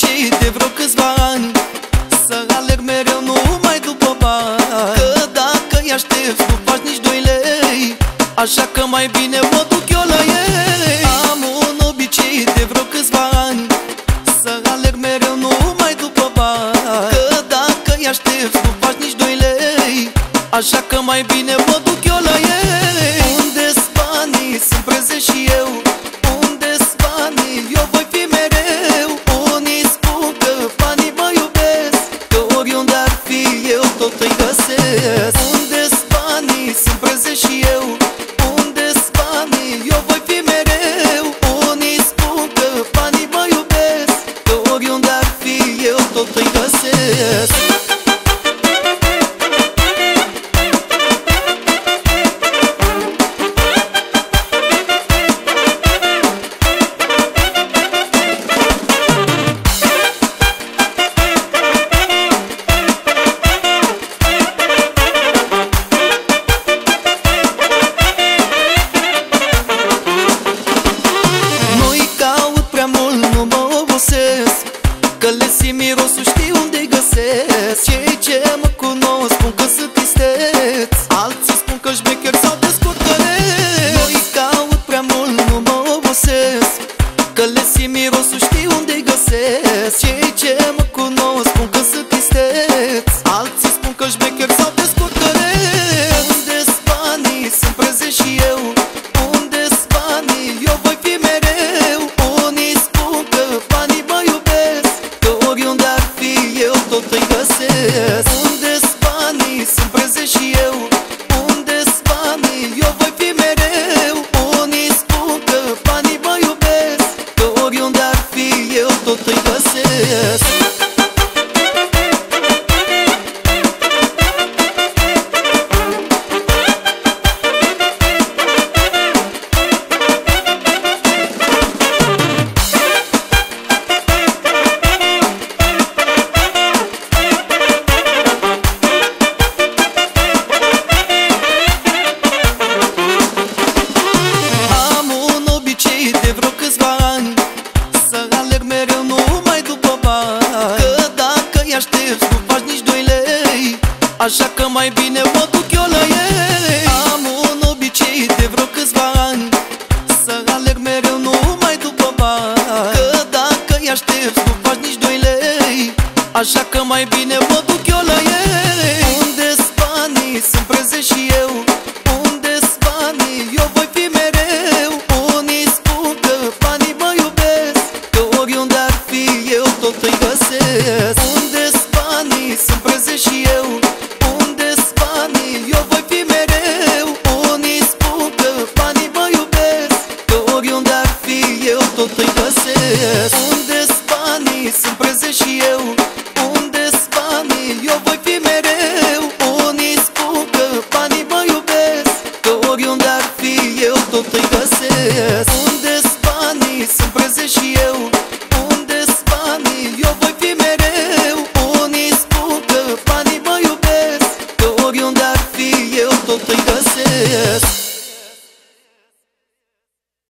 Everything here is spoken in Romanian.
obicei de vreo câțiva ani să alerg mereu numai după bani, că dacă îi aștepți nu faci nici 2 lei, așa că mai bine mă duc eu la ei. Am un obicei de vreo câțiva ani să alerg mereu numai după bani, că dacă îi aștepți nu faci nici 2 lei, așa că mai bine mă duc eu la ei. Unde-s banii? Sunt prezent și eu. Unde-s banii? Eu voi fi mereu. Unii spun că banii mă iubesc, că oriunde ar fi eu tot îi găsesc. Unde-s banii? Sunt prezent și eu. Unde-s banii? Eu voi fi mereu. Unii spun că banii mă iubesc, că oriunde ar fi eu tot îi găsesc. Că le simt mirosul, știu unde-i găsesc. Cei ce mă cunosc spun că sunt isteți, alții spun că șmecheri sau descurcăreți. Nu-i caut prea mult, nu mă obosesc, că le simt mirosul, știu unde-i găsesc. Cei ce mă cunosc spun că sunt isteți, alții spun că șmecheri sau descurcăreți. Unde-s banii? Sunt prezent și eu. Unde-s banii? Eu voi fi mereu. Unii spun că banii mă iubesc, că oriunde ar fi eu tot îi găsesc. Unde-s banii? Sunt prezent și eu. Unde-s banii? Eu voi fi mereu. Unii spun că banii mă iubesc, că oriunde ar fi eu tot îi găsesc. De vreo câțiva ani să alerg mereu numai după bani, că dacă îi aștepți nu faci nici 2 lei, așa că mai bine mă duc eu la ei. Am un obicei de vreo câțiva ani să alerg mereu numai după bani, că dacă îi aștepți nu faci nici 2 lei, așa că mai bine mă duc eu la ei. Unde-s banii? Sunt prezent și eu. Unde-s banii? Eu voi fi mereu. Unii spun că banii mă iubesc, că oriunde ar fi eu tot îi găsesc. Unde-s banii? Sunt prezent și eu. Unde-s banii? Eu voi fi mereu. Unii spun că banii mă iubesc, că oriunde ar fi eu tot îi găsesc. Unde-s banii? Sunt prezent și eu. Unde-s banii? Eu voi